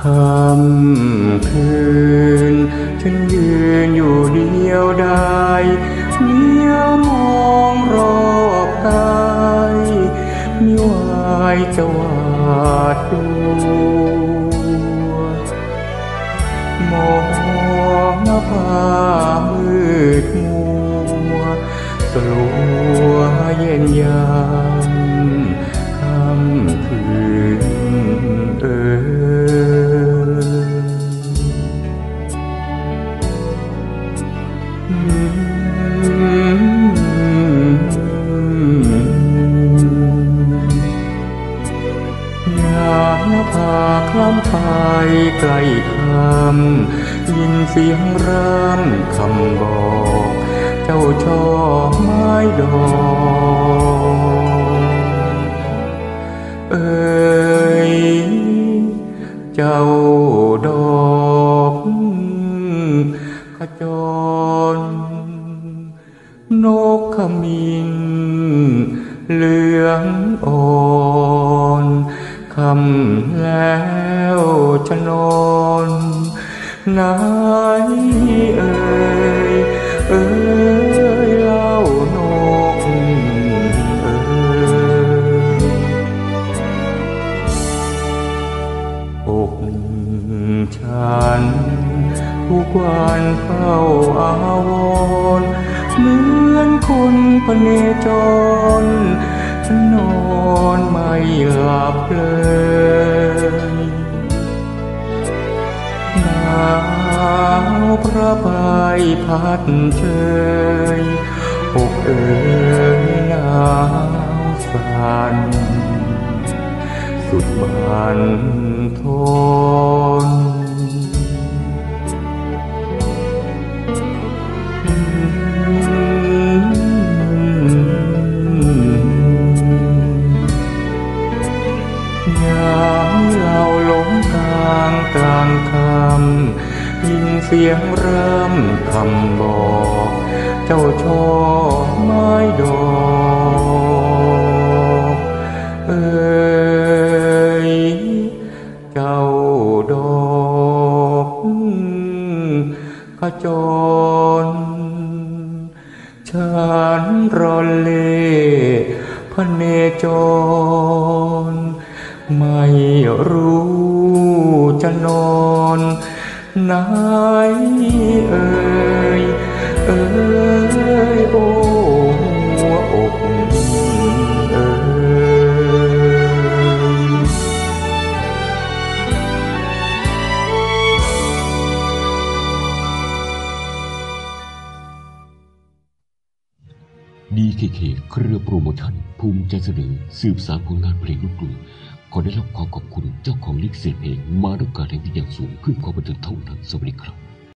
ำคืนฉันยืนอยู่เดียวดายเลี้ยวมองรอบกายมิวายจะหวาดกลัวมองหน้าผามืดมัวสลัวเย็นยามค่ำคืนพาคล้ำไปไกลคำยินเสียงร่ำคำบอกเจ้าช่อไม้ดอกเอ่ยเจ้าดอกขจรนกขมิ้นเหลืองอ่อนคำแล้วจะนอนไหนเอ่ยเอ่ยเล่านกเอ่ยอกฉันทุกวันเฝ้าอาวรณ์เหมือนคนพเนจรฉันนอนไม่หลับเลยหนาวพระบายพัดเชยอกเอ๋ยหนาวสั่นสุดบันทนกลางคำยินเสียงร่ำคำบอกเจ้าช่อไม้ดอกเอ่ยเจ้าดอกขจรฉันรอเล่พเนจรไม่รู้จะนอนไหนเอ่ยเอ่ยโอ้หัวอกเอ่ย DKK เครือโปรโมชั่นภูมิใจเสนอสืบสานผลงานเพลงลูกกรุงขอได้รับความขอบคุณเจ้าของลิขสิทธิ์เพลงมาด้วยการแห่งที่อย่างสูงเพื่อความบันเทิงเท่านั้นสวัสดีครับ